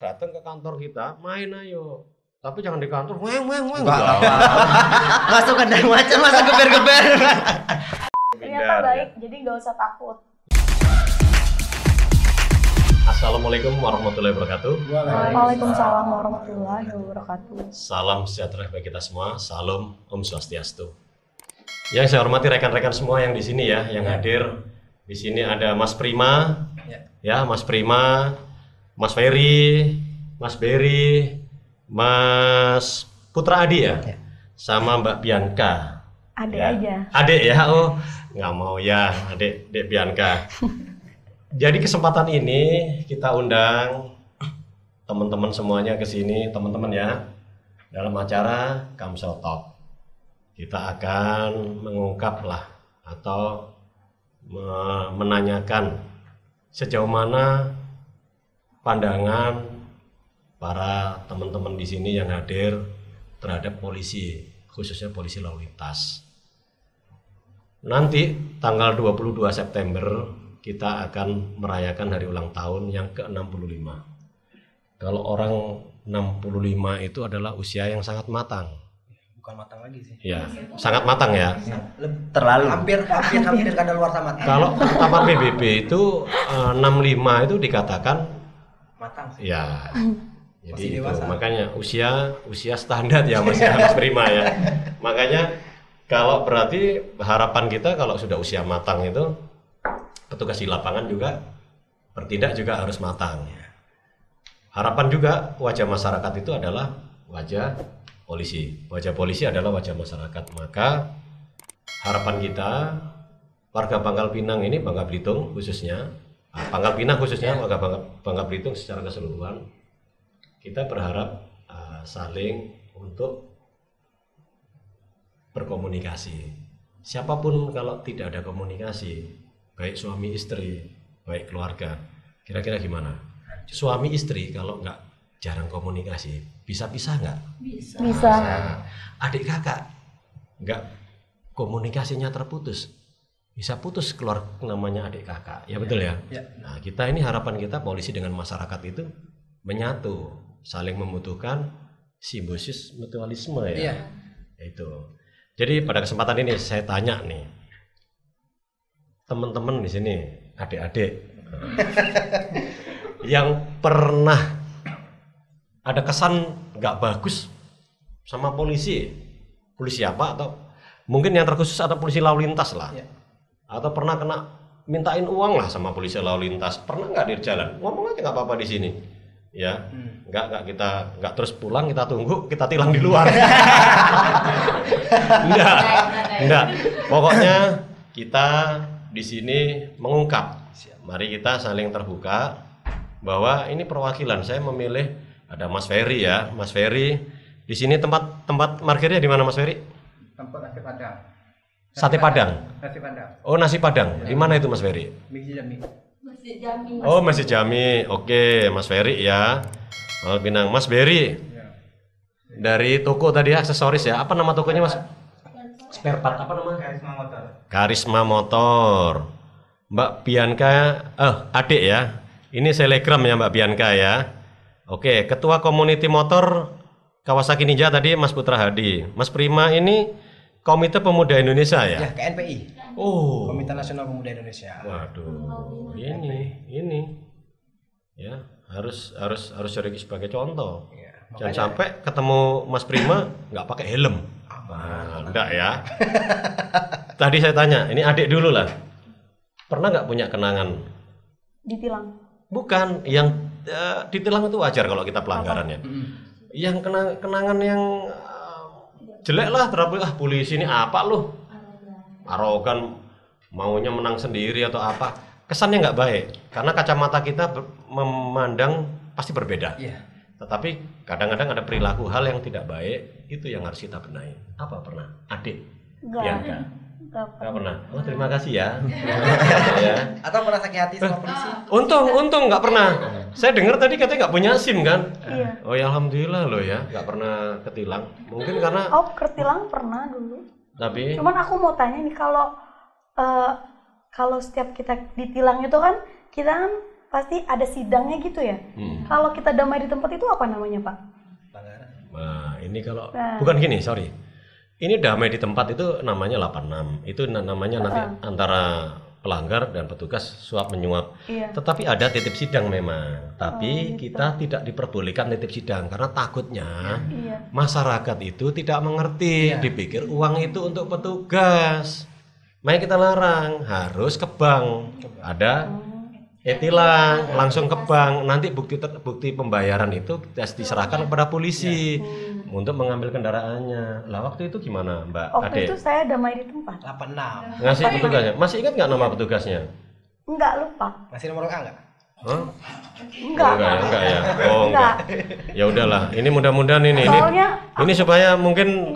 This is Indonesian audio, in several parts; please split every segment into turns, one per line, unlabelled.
datang ke kantor kita, main ayo. Tapi jangan di kantor, weng.
Masuk kandang macan, masuk geber-geber.
Ternyata baik, jadi nggak usah takut.
Assalamualaikum warahmatullahi wabarakatuh.
Waalaikumsalam warahmatullahi wabarakatuh.
Salam sejahtera bagi kita semua. Salam Om Swastiastu. Yang saya hormati rekan-rekan semua yang di sini ya, yang hadir. Di sini ada Mas Prima, ya Mas Prima, Mas Ferry, Mas Berry, Mas Putra Adi ya, sama Mbak Bianca.
Adek
ya.
aja.
Adek ya, oh nggak mau ya, Dek Bianca. Jadi kesempatan ini kita undang teman-teman semuanya ke sini, teman-teman ya, dalam acara Kamsel Talk. Kita akan mengungkap lah atau menanyakan sejauh mana pandangan para teman-teman di sini yang hadir terhadap polisi, khususnya polisi lalu lintas. Nanti tanggal 22 September kita akan merayakan hari ulang tahun yang ke-65. Kalau orang 65 itu adalah usia yang sangat matang.
Bukan matang lagi sih.
Ya, sangat matang ya.
Terlalu. Hampir kadaluarsa matang.
Kalau Kamar PBB itu 65 itu dikatakan
Matang.
ya. Jadi itu
dewasa.
makanya usia standar ya Mas Prima ya. Makanya kalau berarti harapan kita kalau sudah usia matang itu petugas di lapangan juga bertindak juga harus matang. Harapan juga wajah masyarakat itu adalah wajah polisi. Wajah polisi adalah wajah masyarakat. Maka harapan kita warga Pangkal Pinang ini, Bangka Belitung khususnya, Pangkal Pinang khususnya, warga Bangka Belitung secara keseluruhan, kita berharap saling untuk berkomunikasi. Siapapun kalau tidak ada komunikasi, baik suami istri, baik keluarga, kira-kira gimana? Suami istri kalau nggak jarang komunikasi, bisa pisah nggak?
Bisa.
Adik kakak nggak komunikasinya terputus, bisa putus keluar namanya adik kakak, ya betul ya? Nah kita ini harapan kita polisi dengan masyarakat itu menyatu, saling membutuhkan simbiosis mutualisme ya. Itu. Jadi pada kesempatan ini saya tanya nih, teman-teman di sini, adik-adik, yang pernah ada kesan nggak bagus sama polisi apa, atau mungkin yang terkhusus ada polisi lalu lintas lah, atau pernah kena mintain uang lah sama polisi lalu lintas, pernah nggak di jalan? Ngomong aja nggak apa-apa di sini, ya, nggak terus pulang kita tunggu kita tilang di luar, enggak, pokoknya kita di sini mengungkap. Mari kita saling terbuka bahwa ini perwakilan. Saya memilih ada Mas Ferry ya, Mas Ferry. Di sini tempat parkirnya di mana Mas Ferry?
Tempat nasi padang.
Sate Padang.
Nasi padang.
Oh, nasi Padang. Di mana itu Mas Ferry?
Masjid Jami.
Oh, Masjid Jami. Oke, Mas Ferry ya. Pangkal Pinang. Mas Berry. Dari toko tadi aksesoris ya. Apa nama tokonya Mas? Spare part apa namanya? Karisma Motor. Mbak Bianca, adik ya. Ini selegram ya Mbak Bianca ya. Oke, Ketua Community Motor Kawasaki Ninja tadi Mas Putra Hadi. Mas Prima ini Komite Pemuda Indonesia ya?
Ya, KNPI.
Oh.
Komite Nasional Pemuda Indonesia.
Waduh, ini ya harus jadi sebagai contoh. Jangan sampai ketemu Mas Prima nggak pakai helm. Enggak ya. Tadi saya tanya, ini adik dulu lah. Pernah nggak punya kenangan?
Ditilang.
Bukan, yang ditilang itu wajar kalau kita pelanggarannya. Yang kenangan yang jelek lah terhadap polisi ini apa loh? Arogan, maunya menang sendiri atau apa? Kesannya nggak baik, karena kacamata kita memandang pasti berbeda. Tetapi kadang-kadang ada perilaku hal yang tidak baik, itu yang harus kita benahi. Apa pernah? Adik? Bianca? Nggak pernah. Oh, terima kasih ya. Ya.
Atau pernah sakit hati sama polisi?
Untung nggak pernah. Saya dengar tadi katanya nggak punya SIM kan?
Iya.
Oh ya alhamdulillah loh ya, nggak pernah ketilang. Mungkin karena.
Oh, ketilang pernah dulu.
Tapi.
Cuman aku mau tanya nih, kalau setiap kita ditilang itu kan kita kan pasti ada sidangnya gitu ya. Kalau kita damai di tempat itu apa namanya, Pak?
Nah, ini kalau bukan gini, sorry. Ini damai di tempat itu namanya 86. Itu namanya nanti antara pelanggar dan petugas suap menyuap.
Iya.
Tetapi ada titip sidang memang. Tapi kita tidak diperbolehkan titip sidang karena takutnya masyarakat itu tidak mengerti, dipikir uang itu untuk petugas. Makanya kita larang, harus ke bank. Ada e-tilang, langsung ke bank. Nanti bukti pembayaran itu diserahkan kepada polisi untuk mengambil kendaraannya. Lah waktu itu gimana, Mbak
Waktu
Ade?
itu saya damai di tempat.
86.
Ngasih petugasnya. Masih ingat nggak nama petugasnya?
Enggak, lupa.
Masih nomor A enggak?
Hah?
Enggak.
Enggak ya. Oh, enggak. Ya udahlah. Ini mudah-mudahan ini
Soalnya
ini supaya mungkin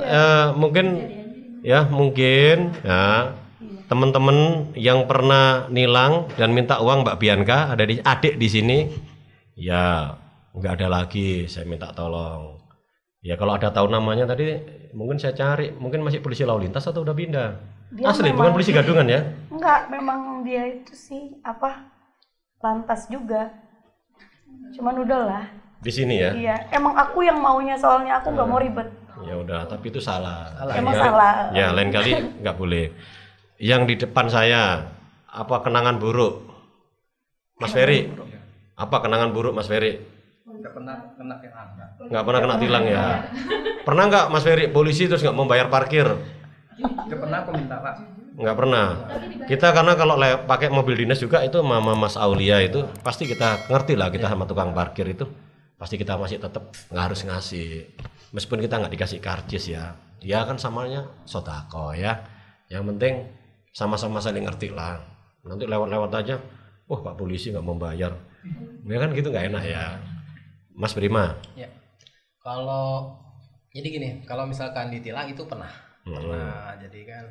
mungkin teman-teman yang pernah nilang dan minta uang Mbak Bianca ada di adik di sini. Ya, enggak ada lagi, saya minta tolong. Ya kalau ada tahu namanya tadi mungkin saya cari, mungkin masih polisi lalu lintas atau udah pindah.
Dia
Asli
memang-
bukan polisi gadungan ya.
enggak, memang dia itu sih lantas juga. Cuman udahlah.
Di sini ya.
Iya, emang aku yang maunya soalnya aku nggak mau ribet.
Ya udah, tapi itu salah.
Emang
Ya,
salah.
Ya, lain kali nggak boleh. Yang di depan saya, apa kenangan buruk? Mas Ferry. Apa kenangan buruk Mas Ferry?
Enggak pernah kena tilang.
Nggak pernah kena tilang ya. Pernah nggak Mas Ferry polisi terus nggak mau bayar parkir?
Enggak pernah aku minta, Pak.
Nggak pernah. Kita karena kalau pakai mobil dinas juga itu Mama Mas Aulia itu pasti kita ngerti lah kita sama tukang parkir itu pasti kita masih tetap nggak harus ngasih meskipun kita nggak dikasih karcis ya. Dia kan samanya sodako ya. Yang penting sama-sama saling ngerti lah. Nanti lewat-lewat aja, wah Pak polisi nggak mau bayar. Ya kan gitu nggak enak ya. Mas Prima.
Ya. Kalau jadi gini, kalau misalkan ditilang itu pernah. Jadi kan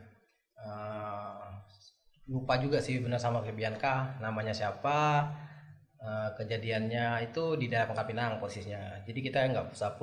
lupa juga sih benar sama Bianca namanya siapa, kejadiannya itu di daerah Pangkal Pinang posisinya. Jadi kita nggak usah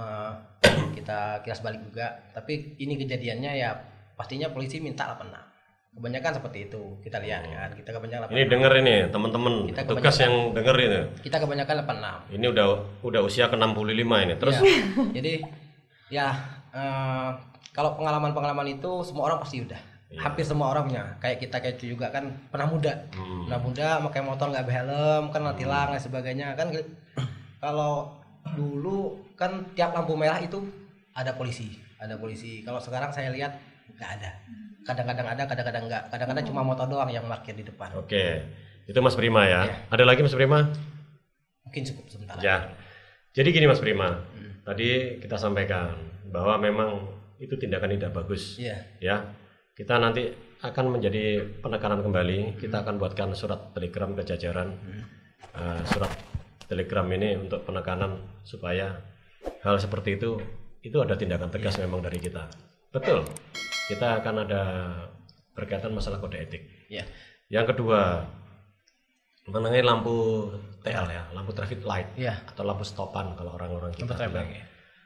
kita kilas balik juga. Tapi ini kejadiannya ya pastinya polisi minta 86. Kebanyakan seperti itu kita lihat kan. Kita kebanyakan 86.
Ini denger ini teman-teman tugas yang denger ini.
Kita kebanyakan 86.
Ini udah usia ke 65 ini. Terus
Ya, jadi ya kalau pengalaman-pengalaman itu semua orang pasti udah. Hampir semua orang punya. Kayak kita kayak itu juga kan pernah muda. Pernah muda pakai motor nggak berhelm kan tilang dan sebagainya kan. Kalau dulu kan tiap lampu merah itu ada polisi. Kalau sekarang saya lihat nggak ada. Kadang-kadang ada, kadang-kadang enggak. Kadang-kadang cuma motor doang yang parkir di depan.
Oke. Itu Mas Prima ya.
Ya.
Ada lagi Mas Prima?
Mungkin cukup sebentar.
Ya. Jadi gini Mas Prima. Tadi kita sampaikan bahwa memang itu tindakan tidak bagus.
Iya.
Ya. Kita nanti akan menjadi penekanan kembali. Kita akan buatkan surat telegram ke jajaran. Surat telegram ini untuk penekanan supaya hal seperti itu ada tindakan tegas memang dari kita. Betul. Kita akan ada berkaitan masalah kode etik.
Iya.
Yang kedua, mengenai lampu TL ya, lampu traffic light
Iya.
atau lampu stopan kalau orang-orang kita
Lampu traffic,
bilang.
ya.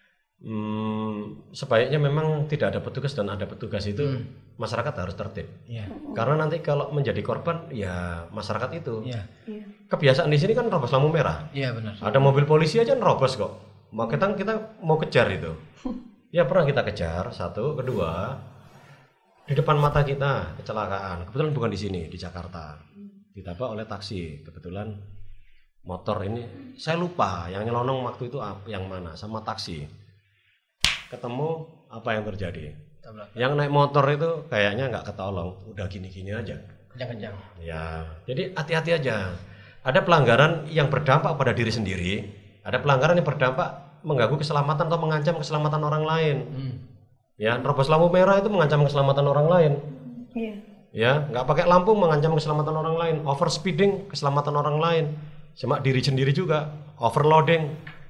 Sebaiknya memang tidak ada petugas dan ada petugas itu masyarakat harus tertib.
Iya.
Karena nanti kalau menjadi korban ya masyarakat itu.
Iya.
Kebiasaan di sini kan nerobos lampu merah.
Iya benar.
Ada mobil polisi aja nerobos kok. Kita mau kejar itu. Ya pernah kita kejar. Satu, kedua, di depan mata kita kecelakaan. Kebetulan bukan di sini, di Jakarta. Ditabrak oleh taksi. Kebetulan motor ini saya lupa yang nyelonong waktu itu yang mana sama taksi. Ketemu apa yang terjadi? Yang naik motor itu kayaknya nggak ketolong, udah gini-gini aja.
Kencang-kencang.
Ya, jadi hati-hati aja. Ada pelanggaran yang berdampak pada diri sendiri, ada pelanggaran yang berdampak mengganggu keselamatan atau mengancam keselamatan orang lain. Ya, nerobos lampu merah itu mengancam keselamatan orang lain.
Iya.
Ya, nggak pakai lampu mengancam keselamatan orang lain. Over speeding keselamatan orang lain. Cuma diri sendiri juga. Overloading.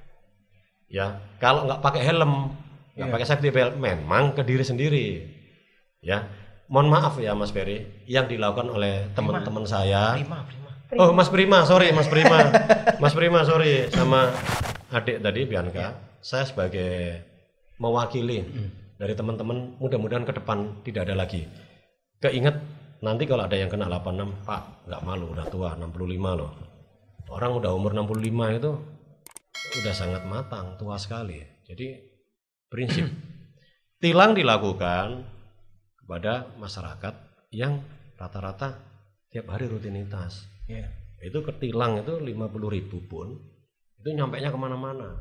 Ya, kalau nggak pakai helm, nggak pakai safety belt, memang ke diri sendiri. Ya, mohon maaf ya Mas Ferry, yang dilakukan oleh teman-teman saya.
Prima.
Oh Mas Prima, sorry Mas Prima. Mas Prima, sorry sama adik tadi Bianca. Saya sebagai mewakili dari teman-teman, mudah-mudahan ke depan tidak ada lagi. Keinget nanti kalau ada yang kena 86, Pak, nggak malu, udah tua, 65 loh. orang udah umur 65 itu udah sangat matang, tua sekali. Jadi prinsip tilang dilakukan kepada masyarakat yang rata-rata tiap hari rutinitas.
Iya.
Itu ketilang itu 50.000 pun itu nyampainya kemana-mana.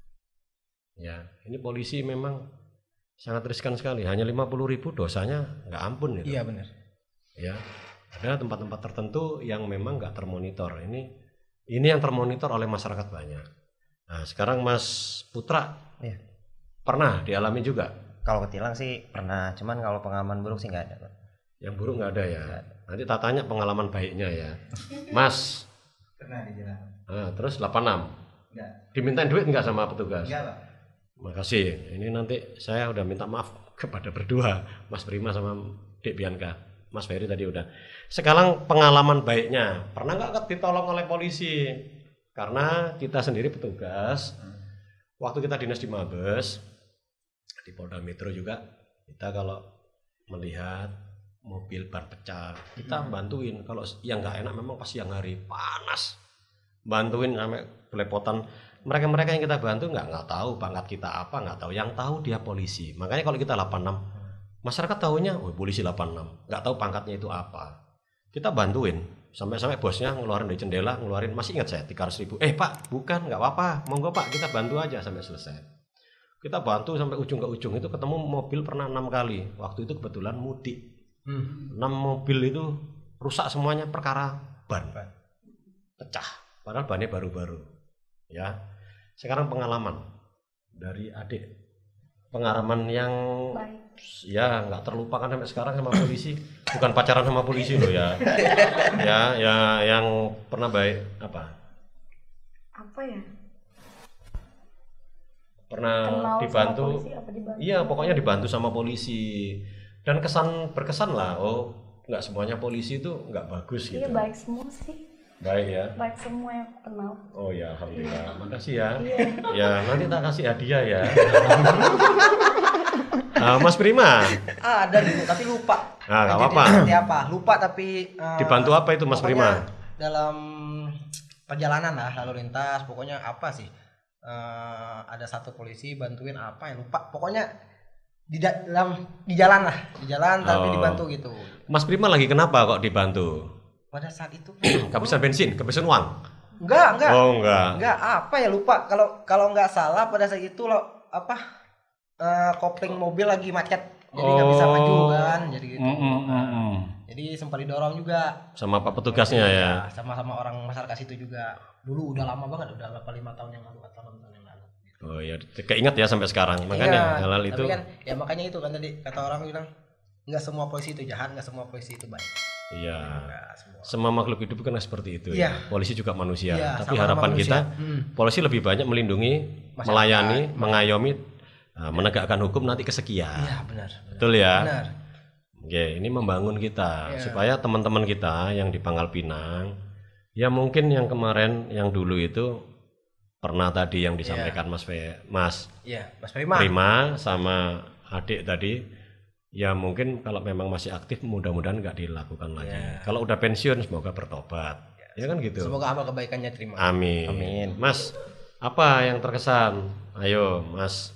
Ya, ini polisi memang sangat riskan sekali. Hanya 50.000 dosanya nggak ampun itu.
Iya benar.
Ya, ada tempat-tempat tertentu yang memang nggak termonitor. Ini yang termonitor oleh masyarakat banyak. Nah, sekarang Mas Putra,
Iya.
pernah dialami juga?
Kalau ketilang sih pernah, cuman kalau pengalaman buruk sih nggak ada, Pak.
Yang buruk nggak ada ya.
Nggak ada.
Nanti tak tanya pengalaman baiknya ya, Mas.
Pernah di jalan.
Terus 86.
Enggak.
Dimintain duit nggak sama petugas?
Enggak, Pak.
Makasih. Ini nanti saya udah minta maaf kepada berdua, Mas Prima sama Dek Bianca. Mas Ferry tadi udah. Sekarang pengalaman baiknya, pernah nggak ditolong oleh polisi? Karena kita sendiri petugas, waktu kita dinas di Mabes, di Polda Metro juga, kita kalau melihat mobil bar pecah, kita bantuin. Kalau yang nggak enak memang pas siang hari panas, bantuin sampai belepotan. Mereka yang kita bantu nggak tahu pangkat kita apa, nggak tahu. Yang tahu dia polisi. Makanya kalau kita 86, masyarakat tahunya, oh polisi 86, nggak tahu pangkatnya itu apa. Kita bantuin, sampai bosnya ngeluarin dari jendela, masih ingat saya 300.000. Pak, bukan, nggak apa-apa, monggo Pak, kita bantu aja sampai selesai. Kita bantu sampai ujung ke ujung, itu ketemu mobil pernah 6 kali. Waktu itu kebetulan mudik. 6 mobil itu rusak semuanya perkara ban. Pecah, padahal bannya baru-baru. Ya. Sekarang pengalaman dari adik, pengalaman yang
Baik.
ya nggak terlupakan sampai sekarang sama polisi, bukan pacaran sama polisi loh ya. Ya yang pernah baik apa?
Apa ya?
Pernah
Kenal
dibantu?
sama polisi apa dibantu?
Iya, pokoknya dibantu sama polisi dan berkesan lah. Oh, nggak semuanya polisi itu nggak bagus gitu.
Iya, baik semua sih.
Baik ya.
Baik semua yang aku kenal.
Oh ya, alhamdulillah. Makasih ya.
Iya.
Ya, nanti tak kasih hadiah ya. Mas Prima.
Ada dulu tapi lupa.
Nah, nggak
Kejadian
apa-apa.
seperti apa? Lupa tapi
Dibantu apa itu Mas
pokoknya
Prima?
Dalam perjalanan lah lalu lintas, pokoknya apa sih? Ada satu polisi bantuin apa ya lupa. Pokoknya di jalan tapi
Oh.
dibantu gitu.
Mas Prima lagi kenapa kok dibantu?
Pada saat itu
Kehabisan bensin, kehabisan uang?
enggak.
Oh enggak.
Enggak, apa ya lupa. Kalau nggak salah pada saat itu lo kopling mobil lagi macet. Jadi nggak bisa maju kan, jadi gitu. Jadi sempat didorong juga
Sama Pak petugasnya ya.
sama orang masyarakat situ juga. Dulu udah lama banget, udah 5 tahun yang lalu atau 6 tahun yang lalu.
Oh ya, keinget ya sampai sekarang. Makanya hal itu.
Tapi kan ya makanya itu kan tadi kata orang bilang nggak semua polisi itu jahat, nggak semua polisi itu baik.
Iya.
Nggak semua.
Semua makhluk hidup kan seperti itu.
Iya.
Ya. Polisi juga manusia.
Iya,
Tapi
sama-sama
harapan
manusia.
kita, polisi lebih banyak melindungi,
Masyarakat.
melayani, mengayomi, menegakkan hukum nanti kesekian.
Iya benar.
Betul ya.
Benar.
Oke, ini membangun kita
Iya.
supaya teman-teman kita yang di Pangkal Pinang, ya mungkin yang kemarin, yang dulu itu pernah tadi yang disampaikan Mas
Iya, Mas Prima.
Prima sama adik tadi, ya mungkin kalau memang masih aktif mudah-mudahan nggak dilakukan lagi.
Ya.
Kalau udah pensiun semoga bertobat. Ya kan gitu.
Semoga amal kebaikannya terima.
Amin.
Amin.
Mas, apa yang terkesan? Ayo, Mas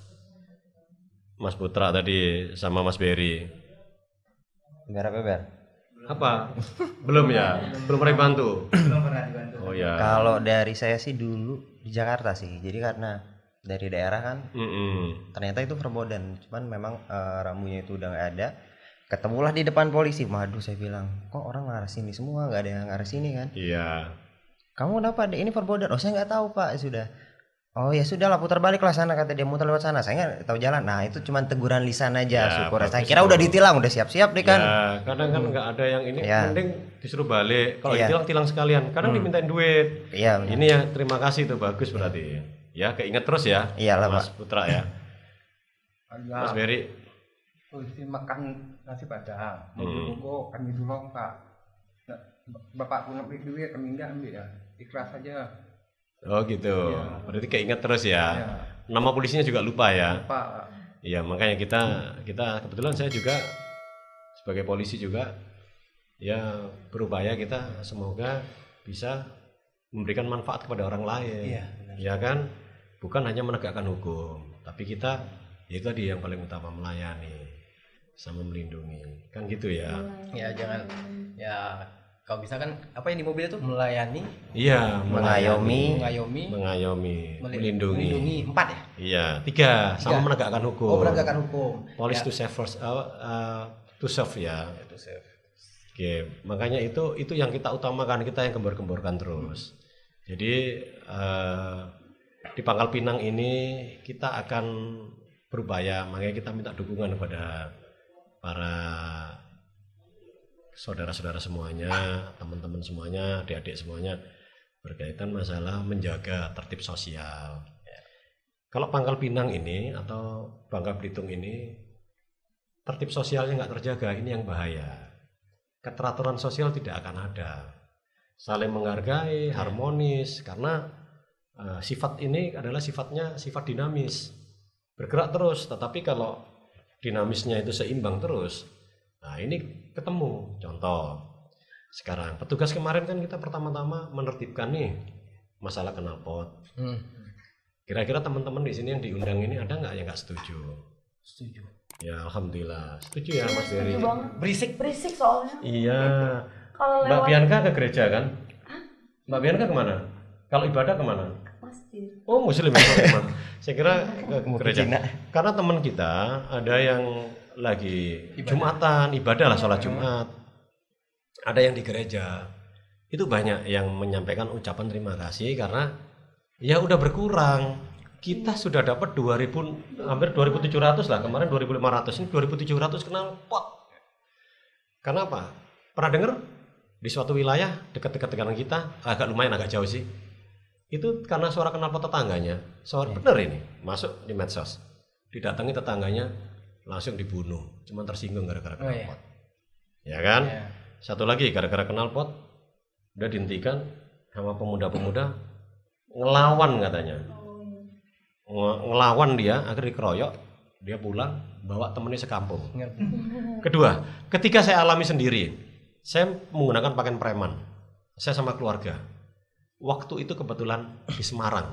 Putra tadi sama Mas Berry.
Biar apa, Ber?
Apa? Belum ya? Belum pernah bantu.
Belum pernah dibantu.
Oh ya.
Kalau dari saya sih dulu di Jakarta sih. Jadi karena dari daerah kan ternyata itu verboden. Cuman memang rambunya itu udah nggak ada. Ketemulah di depan polisi. Waduh, saya bilang, kok orang ngarah sini semua, nggak ada yang ngarah sini kan?
Iya.
Kamu kenapa? Ini verboden. Oh, saya nggak tahu Pak. Sudah. Oh ya sudah lah, putar balik lah sana, kata dia, muter lewat sana. Saya nggak tahu jalan. Nah itu cuma teguran lisan aja.
Ya,
Syukur. Saya
bagus
kira
itu.
udah ditilang, udah siap-siap deh kan.
Ya, kadang kan nggak ada yang ini,
Ya.
mending disuruh balik. Kalau
Iya.
ditilang sekalian. Kadang dimintain duit.
Iya. benar.
Ini ya terima kasih tuh, bagus berarti. Ya keinget terus ya.
Iyalah,
Mas Putra ya. Mas Berry.
Polisi makan nasi padang. Jadi kok kami dulu Pak. Nah, Bapak punya duit kami enggak ambil ya. Ikhlas aja.
Oh gitu.
Iya.
Berarti keinget terus ya.
Ya.
Nama polisinya juga lupa ya.
Pak.
Iya, makanya kita kebetulan saya juga sebagai polisi juga ya berupaya kita semoga bisa memberikan manfaat kepada orang lain.
Iya, benar.
Ya kan? Bukan hanya menegakkan hukum, tapi kita itu tadi yang paling utama, melayani sama melindungi. Kan gitu ya.
Ya jangan ya kalau bisa kan apa yang di mobil itu melayani,
Iya,
Mengayomi.
mengayomi,
melindungi.
4 ya?
Iya, 3 sama
Tiga.
menegakkan hukum.
Oh, menegakkan hukum.
Police
Ya.
to serve first, to serve ya.
Itu save.
Oke, makanya itu yang kita utamakan, kita yang gembor-gemborkan terus. Jadi di Pangkal Pinang ini kita akan berupaya, makanya kita minta dukungan kepada para saudara-saudara semuanya, teman-teman semuanya, adik-adik semuanya berkaitan masalah menjaga tertib sosial. Kalau Pangkal Pinang ini atau Bangka Belitung ini tertib sosialnya nggak terjaga, ini yang bahaya. Keteraturan sosial tidak akan ada, saling menghargai, harmonis, karena sifat ini adalah sifat dinamis, bergerak terus. Tetapi kalau dinamisnya itu seimbang terus, nah ini ketemu. Contoh sekarang petugas kemarin kan kita pertama-tama menertibkan nih masalah knalpot. Kira-kira teman-teman di sini yang diundang ini ada nggak yang nggak setuju?
Setuju.
Ya alhamdulillah setuju ya Mas Dery.
Setuju banget. Berisik soalnya.
Iya.
Kalau
Mbak
lewat
Bianca ke gereja kan? Mbak Bianca kemana? Kalau ibadah kemana?
masjid.
Oh Muslim ya, sorry, Mas. Saya kira ke gereja.
Cina.
Karena teman kita ada yang lagi Jumatan, ibadah lah, sholat Jumat. Ada yang di gereja. Itu banyak yang menyampaikan ucapan terima kasih karena ya udah berkurang. Kita sudah dapat 2000, hampir 2.700 lah, kemarin 2.500, ini 2.700 knalpot. Karena apa? Pernah dengar di suatu wilayah dekat-dekat dengan kita, agak jauh sih. Itu karena suara knalpot tetangganya. Suara bener ini, masuk di medsos. Didatangi tetangganya, langsung dibunuh. Cuma tersinggung gara-gara knalpot. Ya kan?
Ya.
Satu lagi gara-gara knalpot udah dihentikan sama pemuda-pemuda ngelawan katanya. Ngelawan dia, akhirnya dikeroyok, dia pulang bawa temennya sekampung. Kedua, ketika saya alami sendiri, saya menggunakan pakaian preman, saya sama keluarga. Waktu itu kebetulan di Semarang.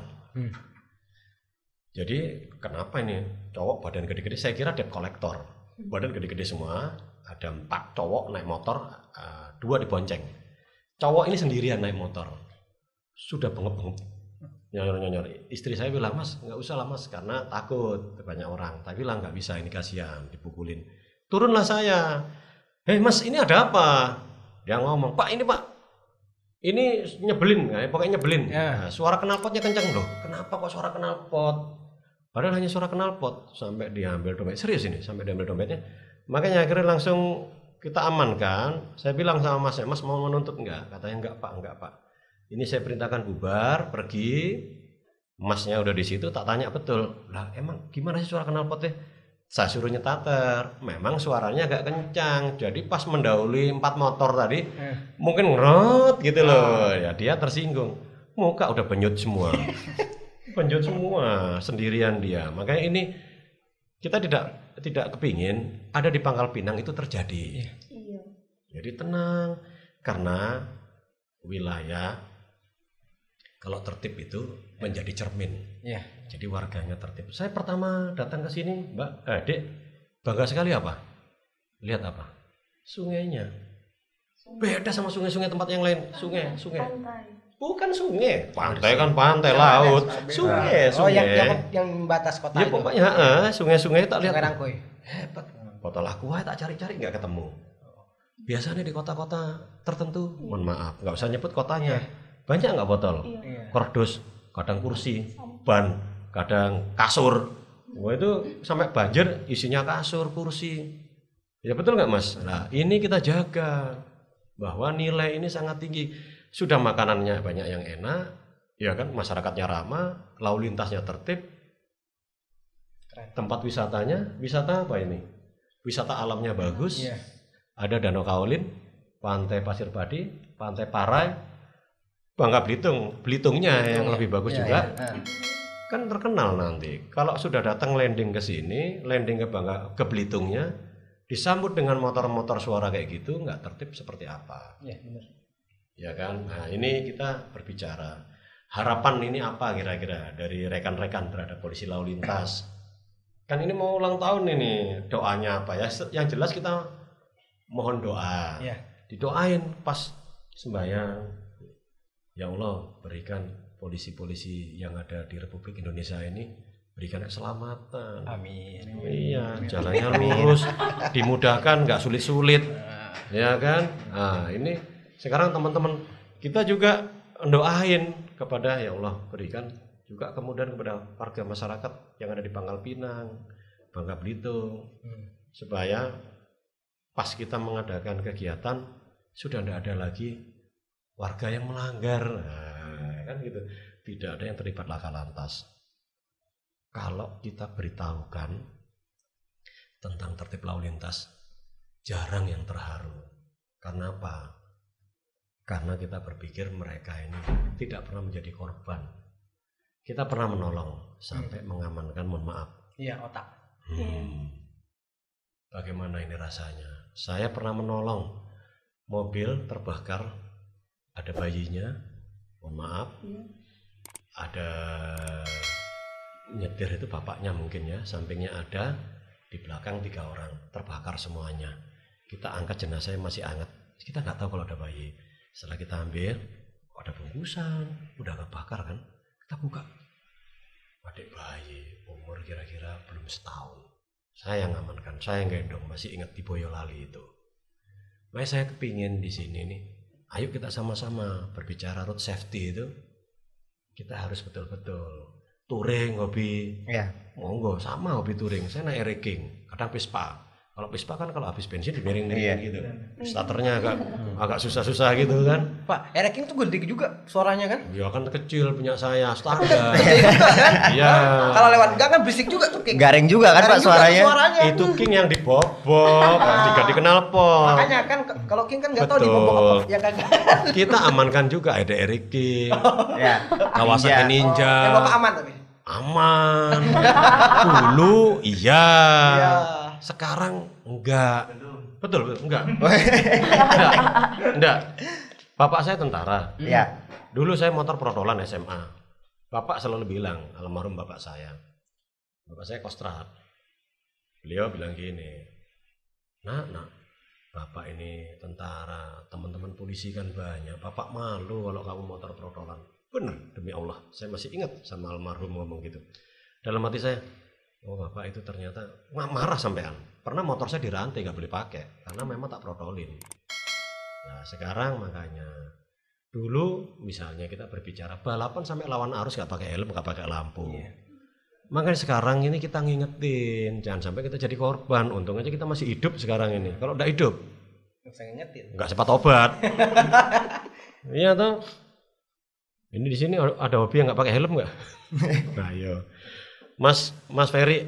Jadi kenapa ini cowok badan gede-gede? Saya kira debt collector, badan gede-gede semua. Ada 4 cowok naik motor, 2 dibonceng. Cowok ini sendirian naik motor, sudah bengep-bengep, nyonyor. Istri saya bilang, Mas nggak usah lah Mas, karena takut banyak orang. Tapi bilang nggak bisa, ini kasihan dipukulin. Turunlah saya, hei Mas ini ada apa? Dia ngomong, Pak ini nyebelin, pokoknya nyebelin.
Ya.
Nah, suara knalpotnya kencang loh. Kenapa kok suara knalpot? Padahal hanya suara knalpot. Sampai diambil dompet, serius ini, sampai diambil dompetnya. Makanya akhirnya langsung kita amankan. Saya bilang sama Mas, Mas mau menuntut enggak? Katanya enggak Pak. Ini saya perintahkan bubar, pergi. Masnya udah di situ, tak tanya betul. Lah emang gimana sih suara knalpotnya? Saya suruh nyetater. Memang suaranya agak kencang. Jadi pas mendahului 4 motor tadi, mungkin ngerot gitu loh. Ya dia tersinggung. Muka udah benyut semua. Benyut semua, sendirian dia. Makanya ini kita tidak kepingin ada di Pangkal Pinang itu terjadi.
Iya.
Jadi tenang, karena wilayah kalau tertib itu menjadi cermin.
Iya.
Jadi warganya tertib. Saya pertama datang ke sini, Mbak, Dek, bangga sekali apa? Lihat apa? Sungainya. Beda sama sungai-sungai tempat yang lain. Sungai.
Pantai.
Bukan sungai. Pantai kan pantai, laut. Sungai.
Oh yang batas kota
Ya
itu.
pokoknya sungai-sungai tak lihat.
Sungai Rangkoi.
Hebat. Botol aqua tak cari-cari nggak ketemu. Biasanya di kota-kota tertentu, mohon maaf, nggak usah nyebut kotanya. Banyak nggak botol?
Iya.
Kardus, kadang kursi, ban, kadang kasur. Wah itu sampai banjir isinya kasur, kursi. Ya betul nggak Mas? Nah ini kita jaga bahwa nilai ini sangat tinggi. Sudah makanannya banyak yang enak, ya kan, masyarakatnya ramah, lalu lintasnya tertib. Tempat wisatanya, wisata apa ini? Wisata alamnya bagus.
Iya.
Ada Danau Kaolin, Pantai Pasir Padi, Pantai Parai, Bangka Belitung, Belitungnya yang lebih bagus juga. Kan terkenal nanti. Kalau sudah datang landing ke sini, landing ke Belitungnya, disambut dengan motor-motor suara kayak gitu, nggak tertib seperti apa?
Iya, benar.
ya kan? Nah, ini kita berbicara harapan ini apa kira-kira dari rekan-rekan terhadap polisi lalu lintas. Kan ini mau ulang tahun ini, doanya apa ya? Yang jelas kita mohon doa.
Ya.
Didoain pas sembahyang. Ya Allah, berikan polisi-polisi yang ada di Republik Indonesia ini, berikan keselamatan.
Amin.
Iya, jalannya lurus, dimudahkan, nggak sulit-sulit, ya kan? Nah, ini sekarang teman-teman kita juga doain kepada ya Allah, berikan juga kemudahan kepada warga masyarakat yang ada di Pangkal Pinang, Bangka Belitung, supaya pas kita mengadakan kegiatan sudah tidak ada lagi warga yang melanggar, nah, kan gitu, tidak ada yang terlibat laka lantas. Kalau kita beritahukan tentang tertib lalu lintas, jarang yang terharu. Karena apa? Karena kita berpikir mereka ini tidak pernah menjadi korban. Kita pernah menolong sampai mengamankan, mohon maaf.
Iya, otak.
Bagaimana ini rasanya? Saya pernah menolong mobil terbakar, ada bayinya, mohon maaf. Ada nyetir itu bapaknya mungkin ya, sampingnya ada, di belakang 3 orang, terbakar semuanya. Kita angkat jenazahnya masih hangat, kita nggak tahu kalau ada bayi. Setelah kita ambil, ada bungkusan, udah kebakar kan, kita buka, adik bayi umur kira-kira belum setahun. Saya yang amankan, saya yang gendong, masih ingat di Boyolali itu. Makanya saya kepingin di sini nih, ayo kita sama-sama berbicara road safety itu, kita harus betul-betul touring, hobi, monggo sama hobi touring. Saya naik Ereking, kadang Vespa. Kalau Vespa kan kalau habis bensin dimiring-miring gitu, starternya agak susah-susah gitu kan.
Pak, Ereking tuh gede juga suaranya kan?
Ya kan kecil punya saya, standar. Iya.
Kalau lewat gang kan berisik juga tuh King.
Garing juga kan Pak suaranya.
Itu King yang dibobok, tidak dikenal pot.
Makanya kan kalau King kan nggak tahu dibobok apa ya kan.
Kita amankan juga ada Ereking,
Ya.
Kawasaki Ninja.
Yang Bapak aman tapi.
Aman. Dulu iya. Sekarang enggak. Betul, enggak. Enggak. Bapak saya tentara.
Ya.
Dulu saya motor protolan SMA. Bapak selalu bilang, almarhum bapak saya. Bapak saya kostrat. Beliau bilang gini, nak, bapak ini tentara, teman-teman polisi kan banyak. Bapak malu kalau kamu motor protolan. Bener, demi Allah. Saya masih ingat sama almarhum ngomong gitu. Dalam hati saya, oh bapak itu ternyata marah sampean. Pernah motor saya dirantai gak boleh pakai karena memang tak protolin. Nah sekarang makanya dulu misalnya kita berbicara balapan sampai lawan arus gak pakai helm, gak pakai lampu. Makanya sekarang ini kita ngingetin jangan sampai kita jadi korban. Untung aja kita masih hidup sekarang ini. Kalau udah hidup nggak sempat obat. Iya toh. Ini di sini ada hobi yang nggak pakai helm nggak? Nah, yo. Mas Ferry